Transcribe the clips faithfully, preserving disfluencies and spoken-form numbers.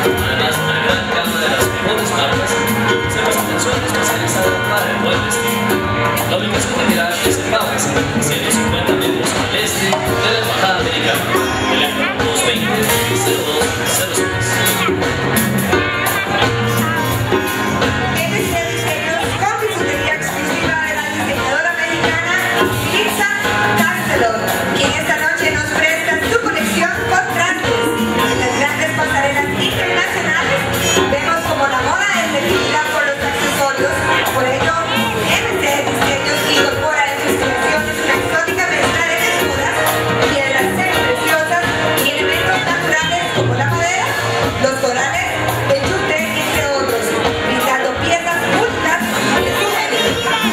Además, una gran gama de las mejores marcas, hacemos atención especializada para el buen vestir. La ubicación de Mirage es en Pavas, ciento cincuenta metros al este de la Embajada Americana. Teléfono dos veinte, cero dos cero seis. Quien esta noche nos presta su colección con trastes en las grandes pasarelas internacionales. Vemos como la moda es definida por los accesorios, por ello M C Diseños incorpora en sus creaciones una exótica mezcla de texturas, piedras semi-preciosas y elementos naturales como la madera, los corales, el yute, entre otros, brindando piezas únicas de su género.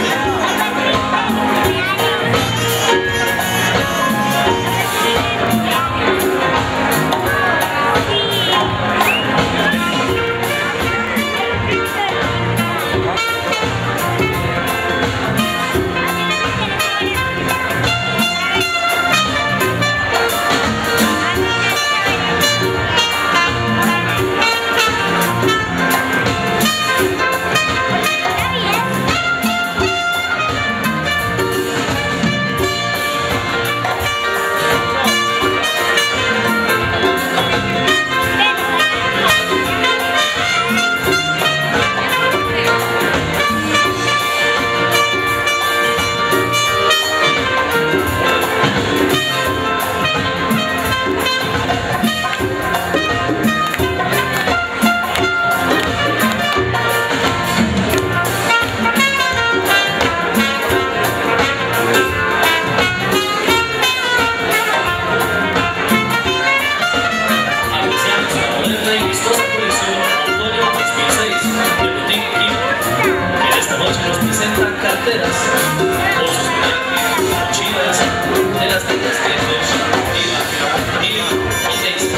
Carteras, bolsos de mochilas, de las tiendas Vintage, Diva, Diva y Daisy.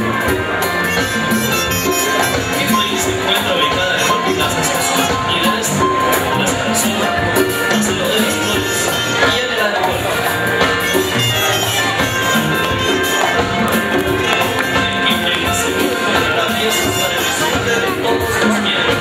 Kimberly se encuentra ubicada en Multiplaza Sur y del Este, la Sarasota, Paseo de las Flores y en el aeropuerto. En Kimberly se encuentra piezas para el disfrute de todos los miembros.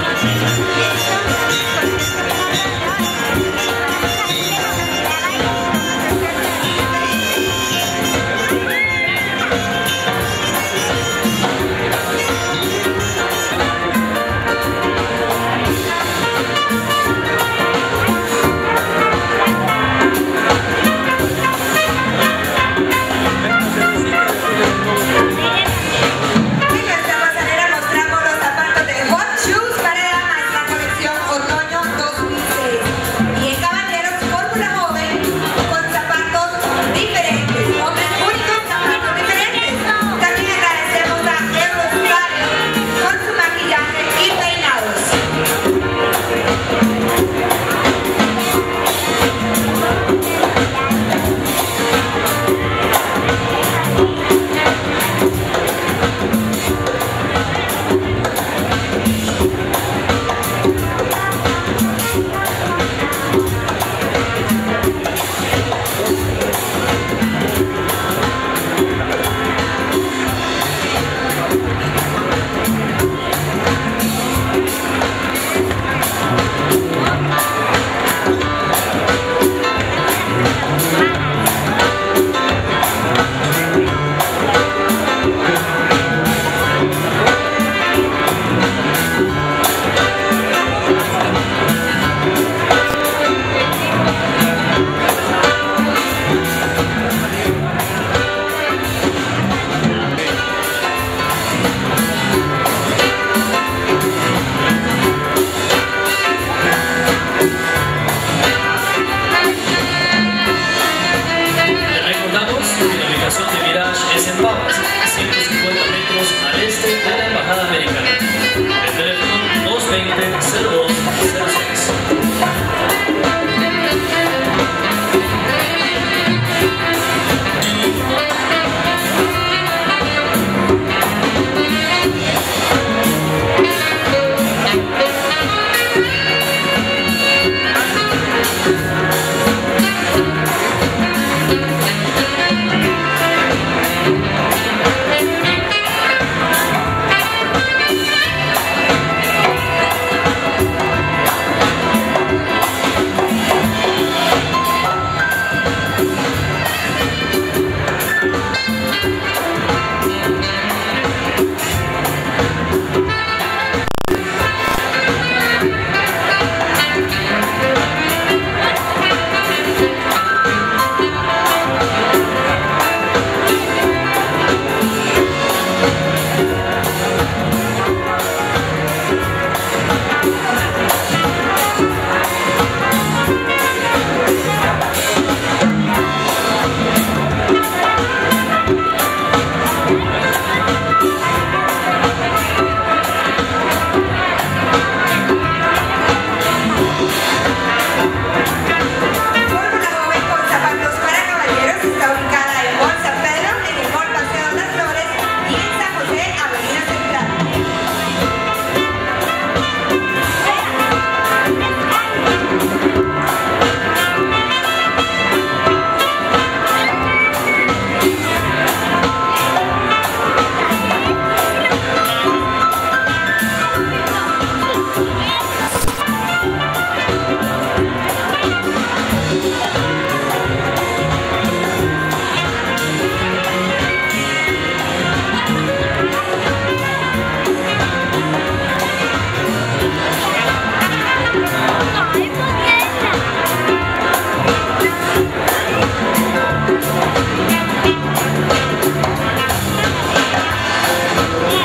Es en Pavas, ciento cincuenta metros al este de la Embajada Americana. El teléfono dos veinte, cero dos cero seis.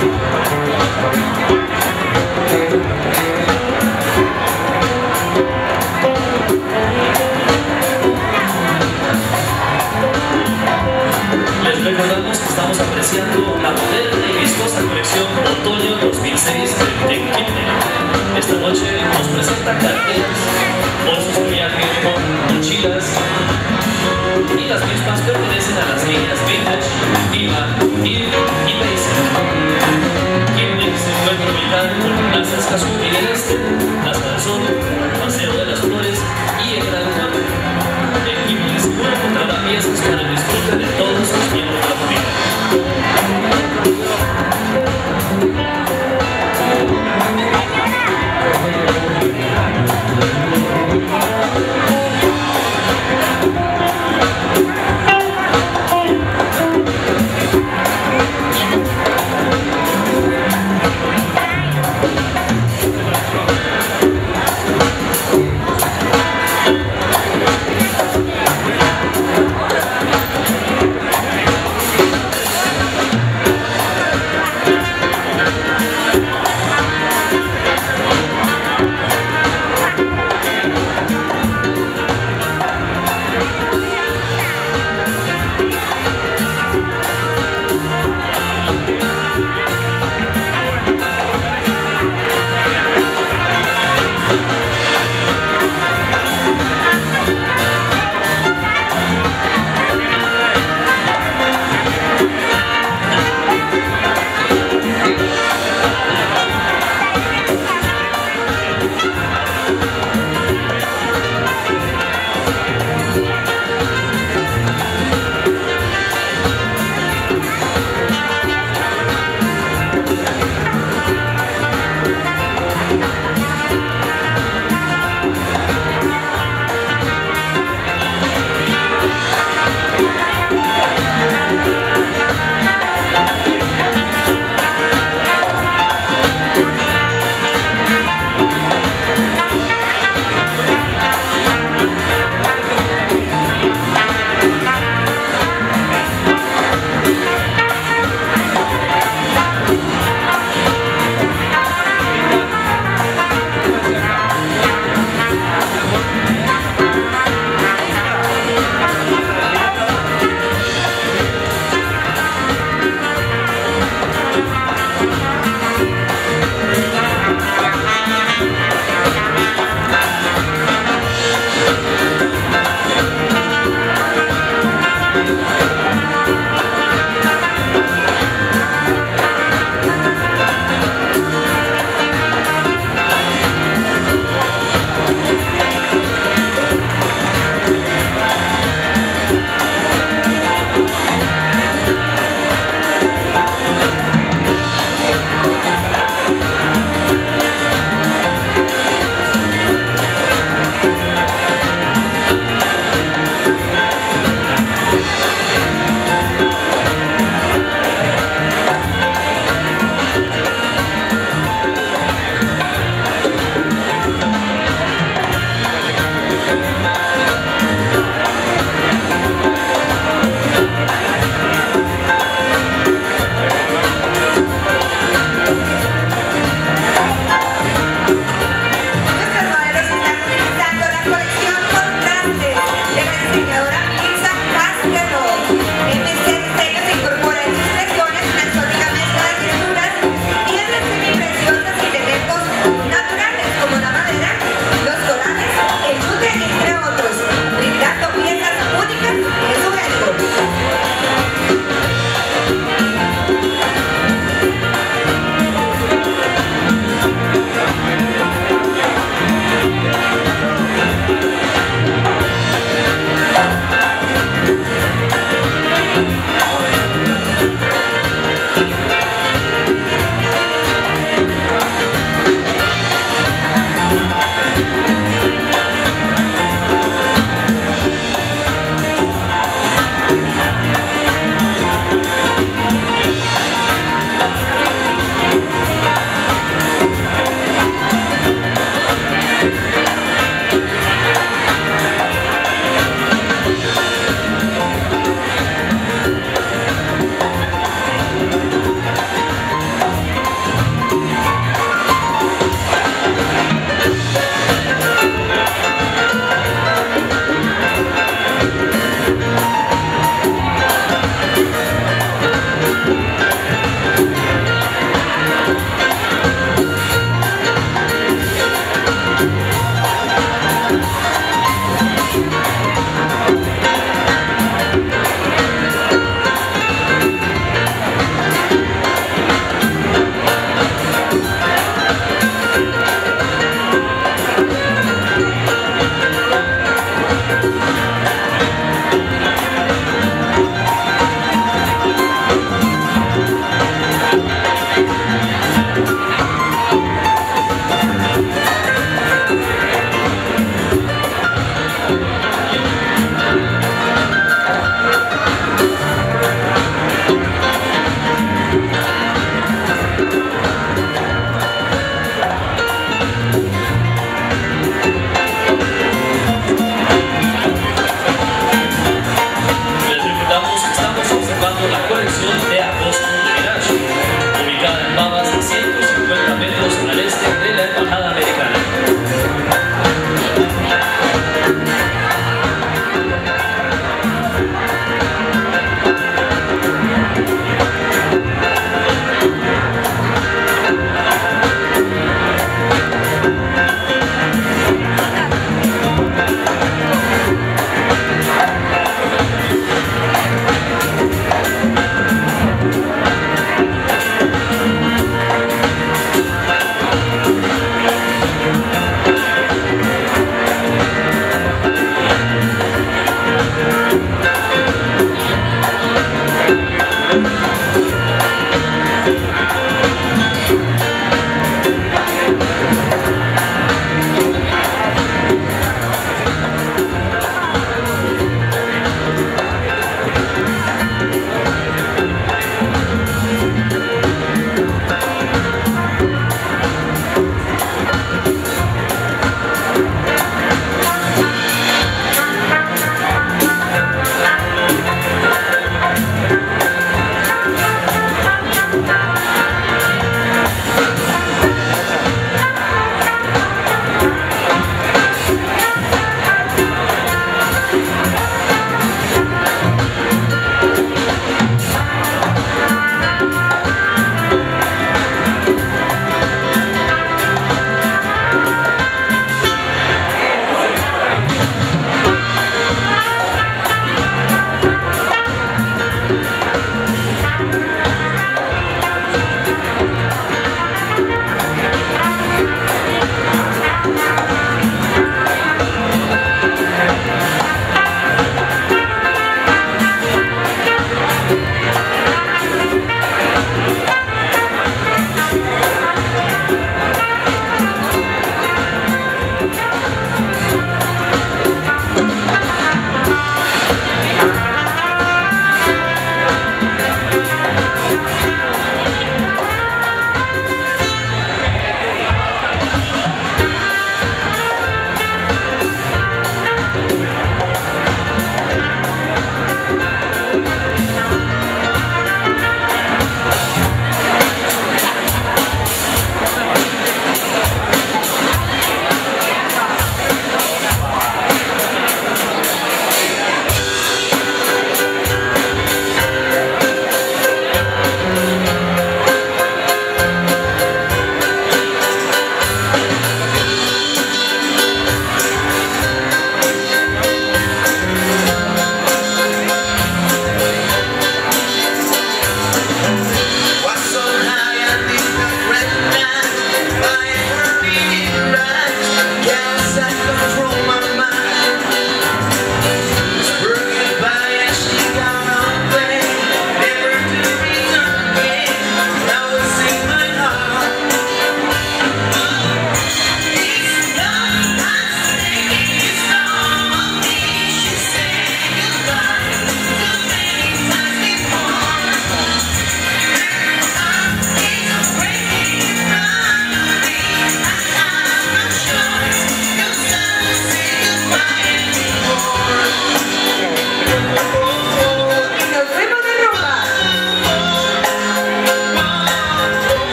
Les recordamos que estamos apreciando la moderna y vistosa colección Otoño dos mil seis de Kinder. Esta noche nos presenta carteras, bolsos de viaje con mochilas, y las mismas pertenecen a las líneas Vintage, Diva, Eve y Basic. Kinder se encuentra ubicado en Plaza Escazú en el este, Plaza del Sol, Paseo de las Flores y el Gran Juan. En Kinder seguro encontrará piezas para el disfrute de todos los miembros de la familia. Thank you.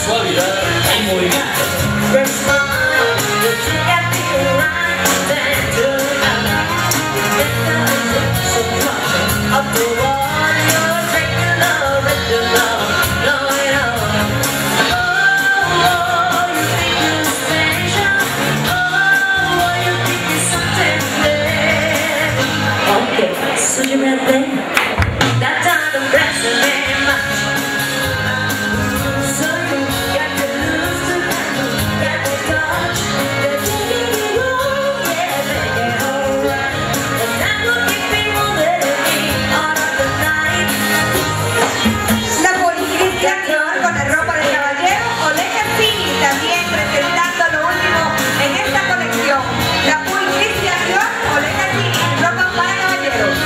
suavidad y movimiento. So you got that, that time to rest and very much. So you got to lose the battle, got to touch, the taking you wrong, yeah, make it alright. And that will keep me moving all of the night. La Policristian Dior con la ropa de caballero, Olega Fini también presentando lo último en esta colección. La Policristian Dior, Olega Fini, ropa para caballeros.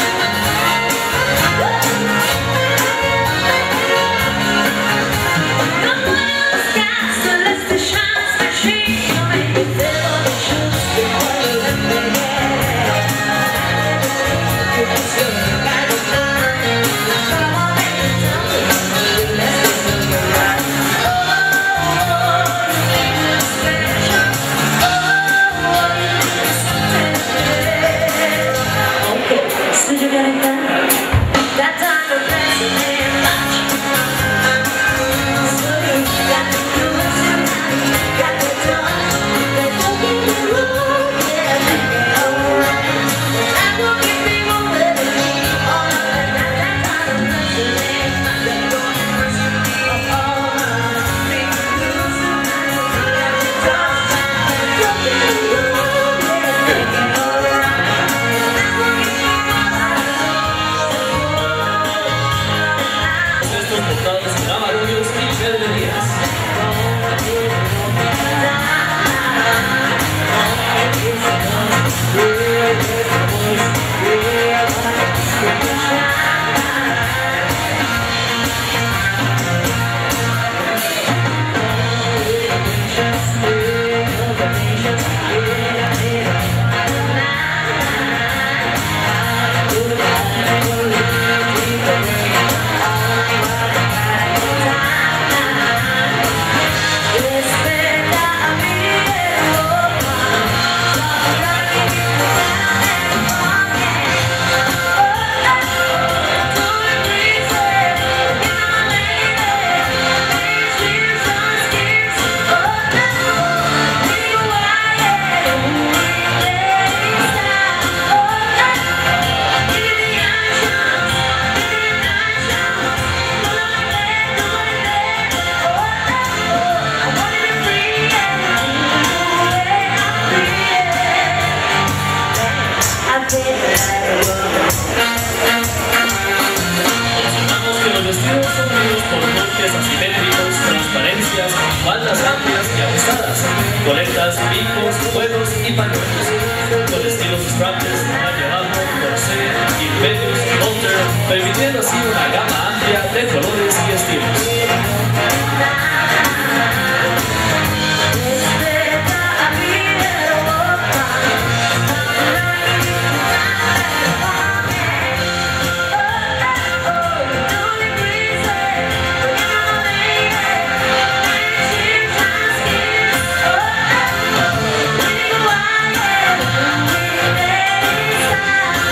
Coletas, picos, juegos y pañuelos. Con estilos strapless, malla abajo, corset, imperios, halter, permitiendo así una gama amplia de colores y estilos.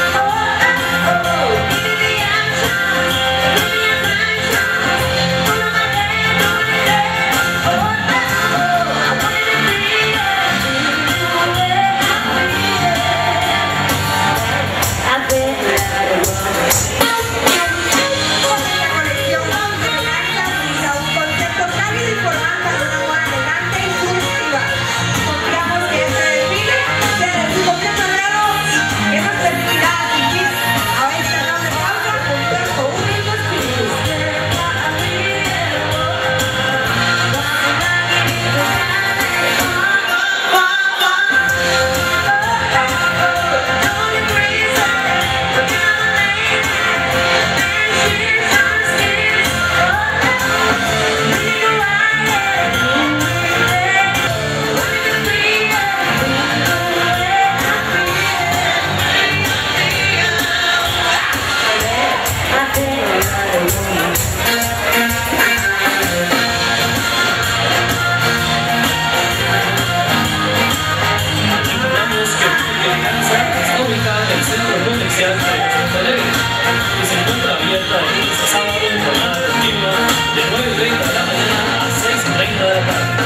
Oh, Montenegro, que se encuentra abierta el sábado en jornada continua de nueve y treinta de la mañana a seis y treinta de la tarde.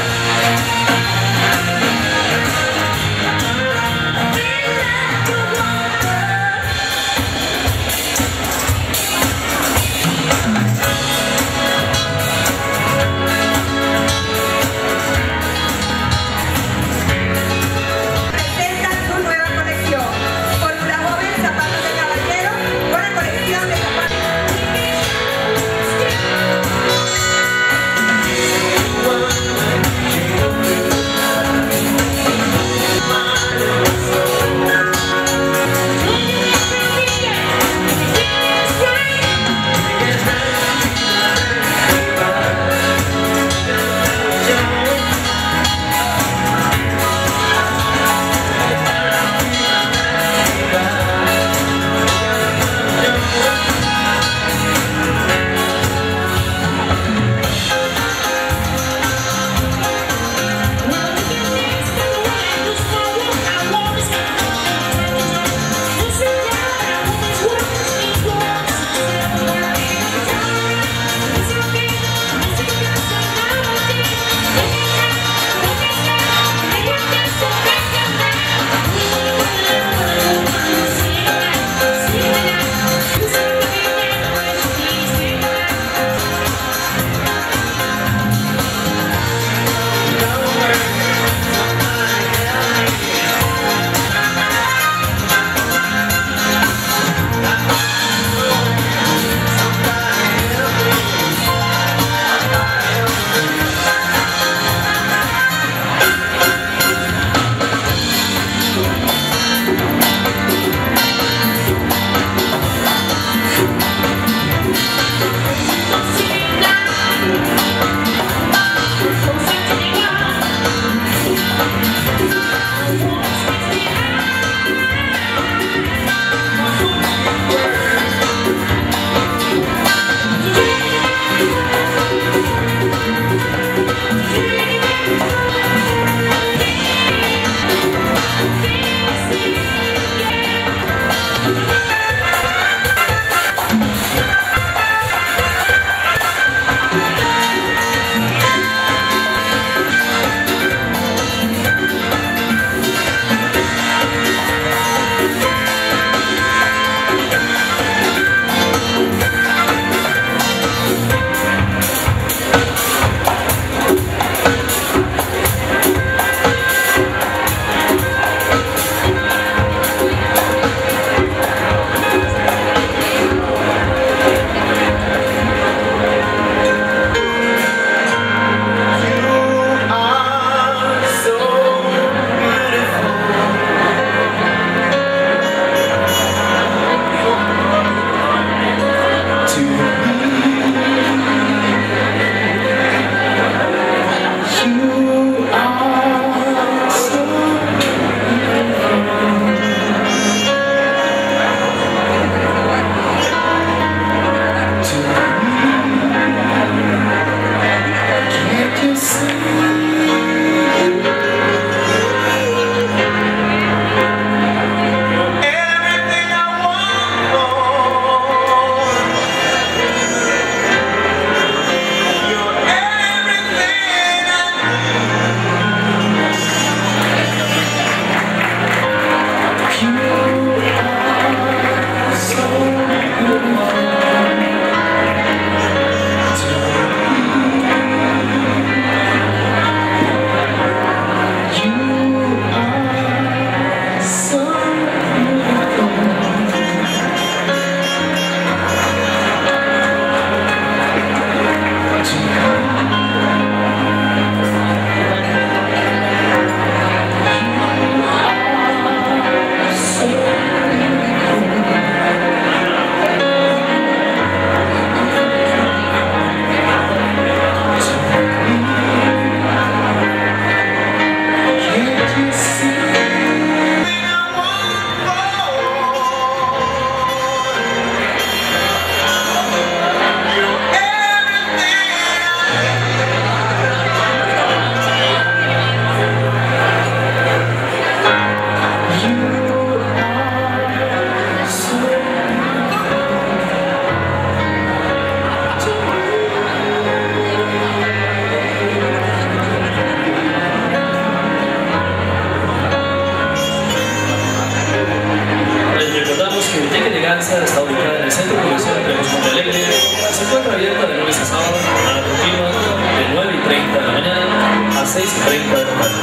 Centro Comercial Tremos Monte Alegre se encuentra abierta de lunes a sábado a la continua de nueve y treinta de la mañana a seis y treinta de la tarde.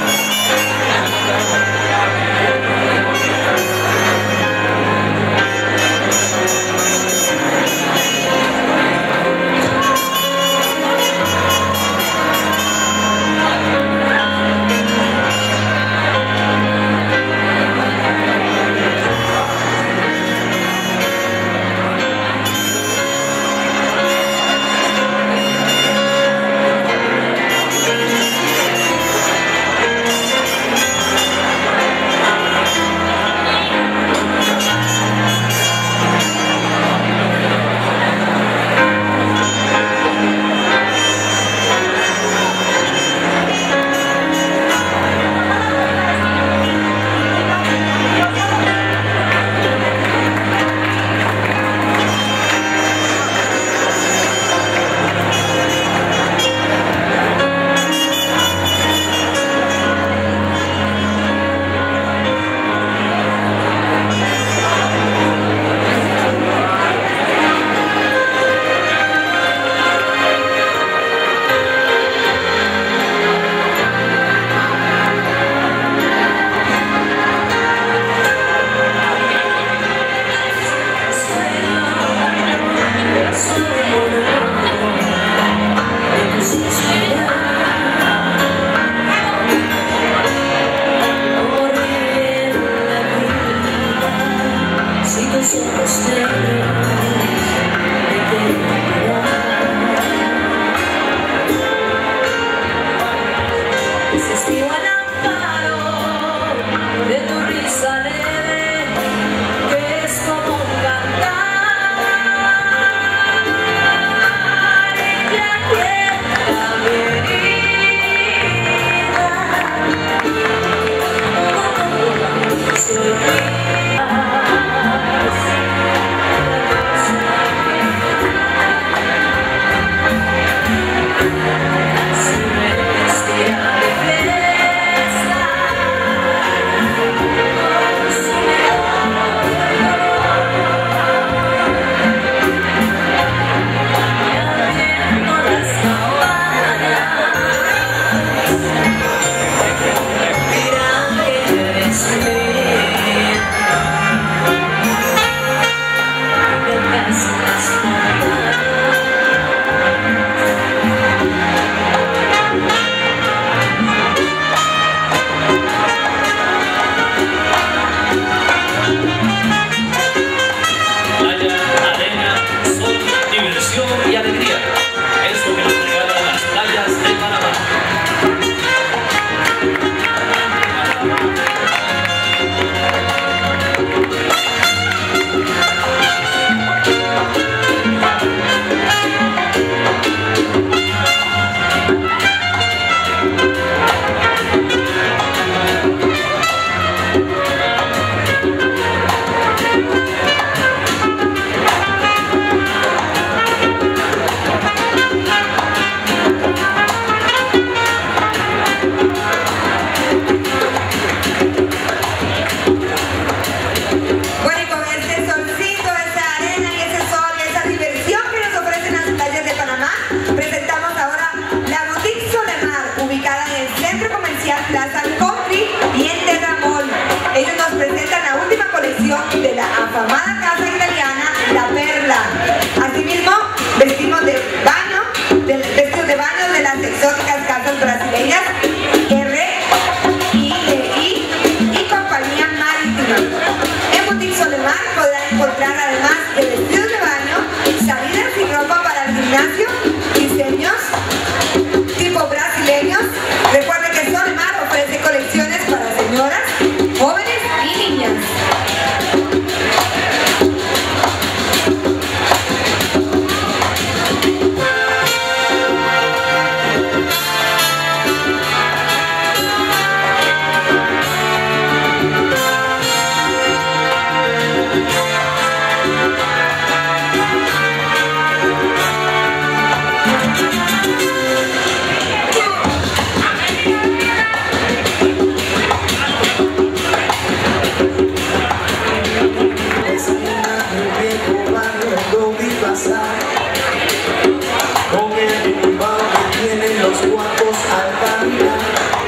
pasar. Con el tumbao que tienen los guapos al caminar,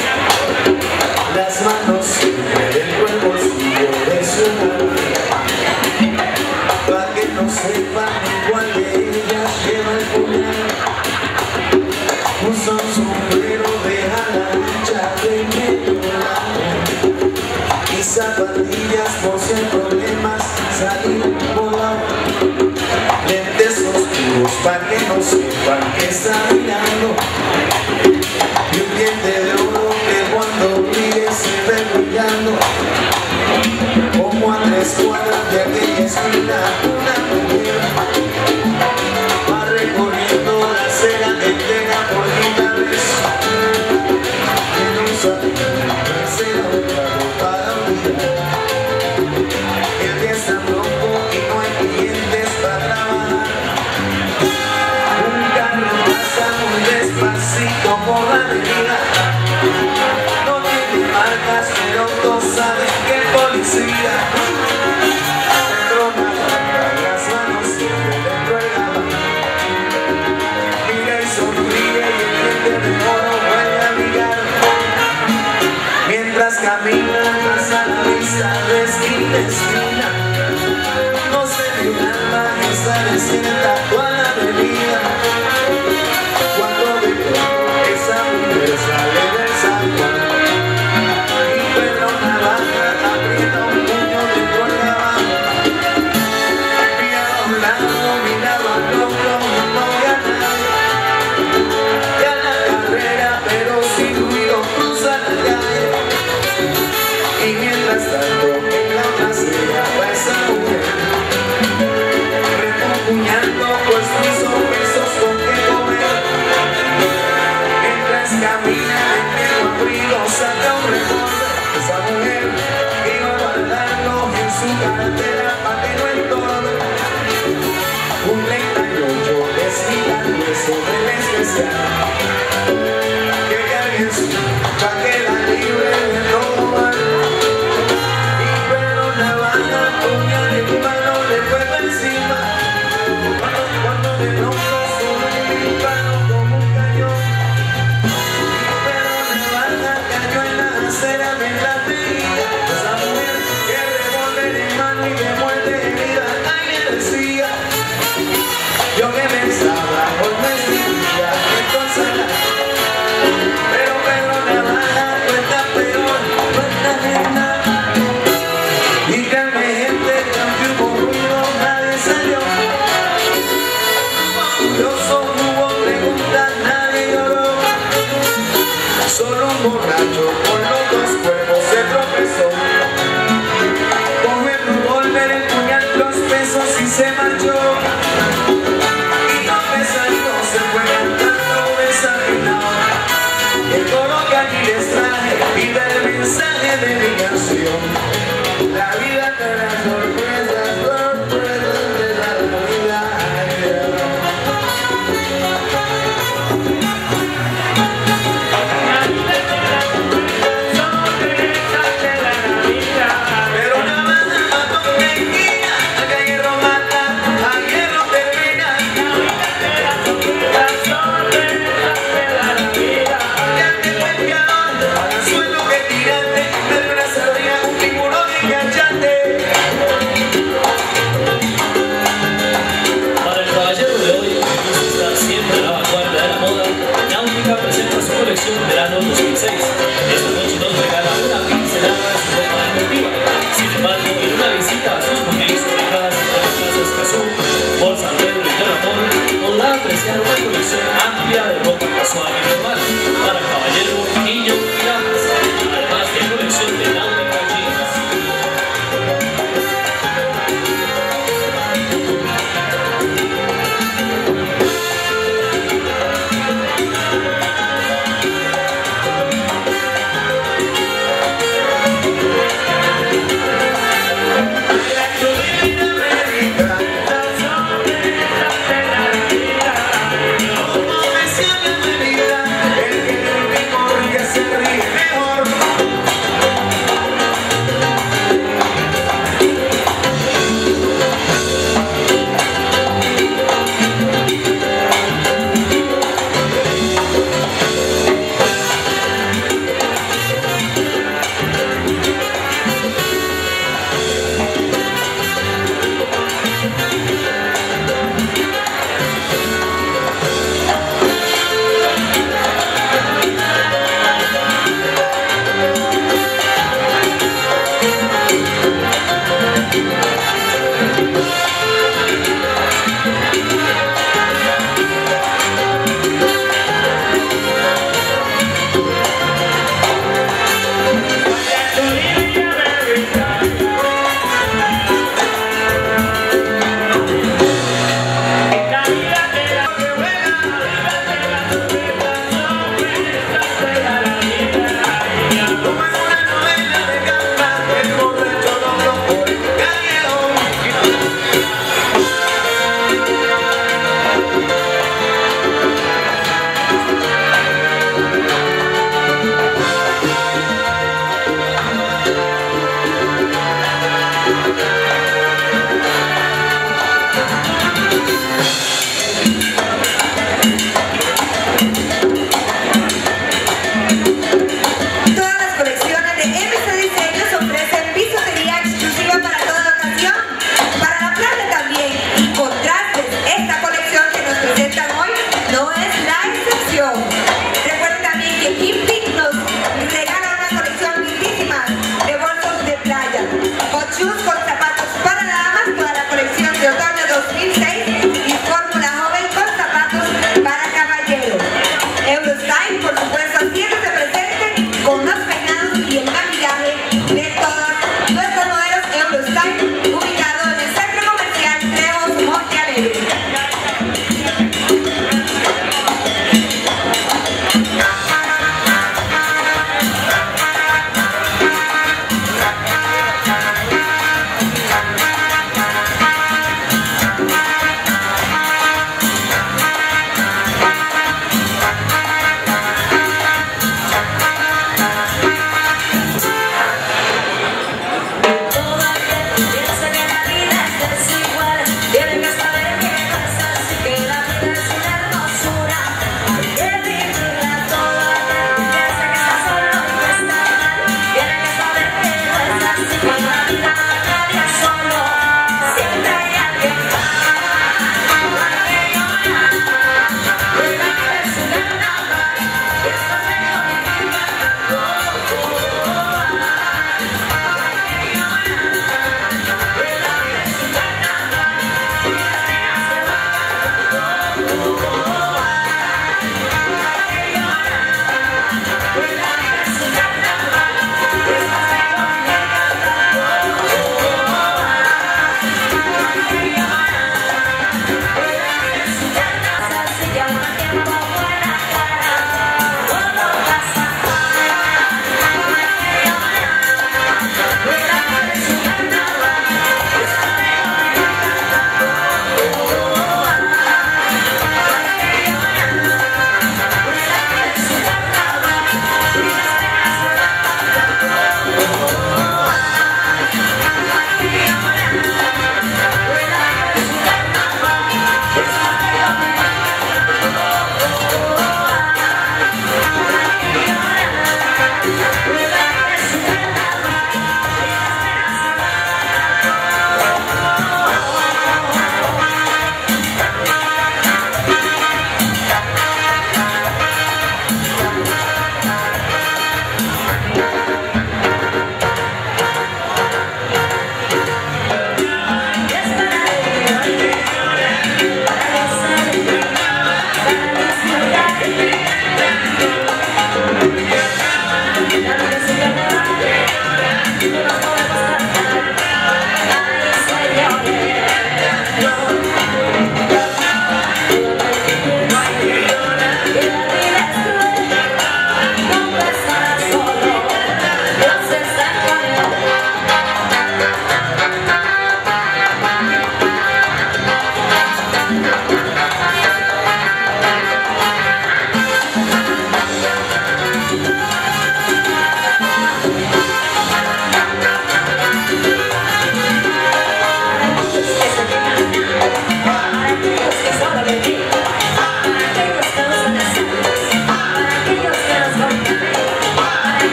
las manos siempre dentro del bolsillo de su mano, pa' que no sepan igual de ellas lleva el puñal. Usa un sombrero de ala ancha de medio lado y zapatillas por si hay problemas salir volando. Lentes oscuros pa' que no sepan que está mirando, y un diente de oro que cuando ríe se ve brillando. Como a tres cuadras de aquella esquina una mujer va recorriendo la acera entera por quinta vez. En un salón se da un trago para olvidar. El día está loco y no hay clientes para trabajar. Un carro pasa muy despacito por la avenida. No tiene marcas, pero todos saben que es policía. Dentro de la banca, las manos siempre dentro del gabán. Mira y sonríe y el diente de oro vuelve a brillar. Mientras camina pasa la vista de esquina a esquina. No se ve un alma que está desierta toda la avenida. Cuando de pronto esa mujer sale del zaguán y Pedro Navaja aprieta un puño dentro del gabán. Miraba a un lado, miraba al otro, no ve a nadie. Ya la carrera, pero sin ruido cruza la calle. Y mientras tanto en la otra acera va esa mujer refunfuñando pues hizo pesos con que comer. Mientras camina de pelo abrigo saca un revólver. Esa mujer iba a guardarlo en su cartera pa' que no entorne. Un treinta y ocho desfilando sobre el especial que alguien supa que la libre de robar. Y Pedro Navaja puñal en mano le fue por encima. Cuando, cuando de pronto sonó un disparo como un cañón y Pedro Navaja cayó en la acera mientras veía esa mujer que revólver en mano y de muerte herida. Ay, le decía, yo que pensaba hoy me sentía entonces la. Pero Pedro Navaja cuenta peor, cuenta nena. Y calme gente, cambio con ruido, nadie salió. Curioso hubo preguntas, nadie lloró. Solo un borracho con los dos cuerpos se tropezó. Con el revólver, el puñal, los pesos y se marchó. Y tropezando se fue cantando desafinado el coro que aquí les traje y del mensaje de mi canción. La vida te da sorpresas, sorpresas de la vida. Pero una banda mató una esquina, a hierro mata, a hierro termina. Ya te fue el calor, al suelo que tiraste, del brazo había un tiburón enganchante. Para el caballero de hoy, que gusta estar siempre a la vanguardia de la moda, Náutica presenta su colección Verano dos mil seis. Esta noche nos regala una pincelada de su ropa deportiva. Sin embargo, en una visita a sus boutiques ubicadas en las casas Cazú, por San Pedro y Toratón, podrá apreciar una colección amplia de ropa casual y normal para caballero, niño y damas, además de colección de Náutica Jeans. Como me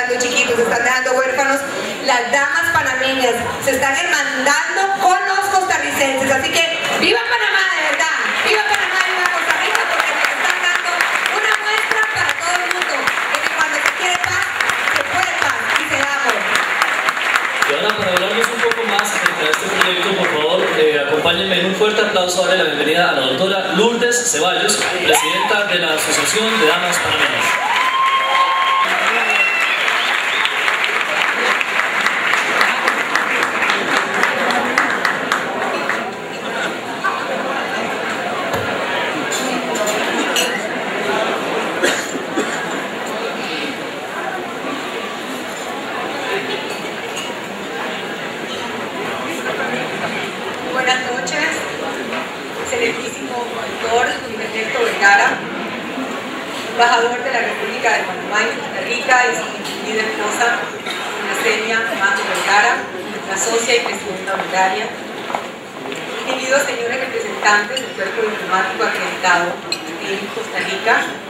dejando chiquitos, se están dejando huérfanos. Las damas panameñas se están hermandando con los costarricenses. Así que ¡viva Panamá, de verdad! ¡Viva Panamá, viva Costa Rica! Porque nos están dando una muestra para todo el mundo de que cuando se quiere paz, se puede paz y se da amor. Y ahora, para hablarnos un poco más acerca de este proyecto, por favor, eh, acompáñenme en un fuerte aplauso a darle la bienvenida a la doctora Lourdes Ceballos, presidenta de la Asociación de Damas Panameñas. Buenas noches, excelentísimo doctor Gilberto Vergara, embajador de la República de Panamá y Costa Rica, y su querida esposa, la seña Mando Vergara, nuestra socia y presidenta honoraria, queridos señores representantes del cuerpo diplomático acreditado en Costa Rica,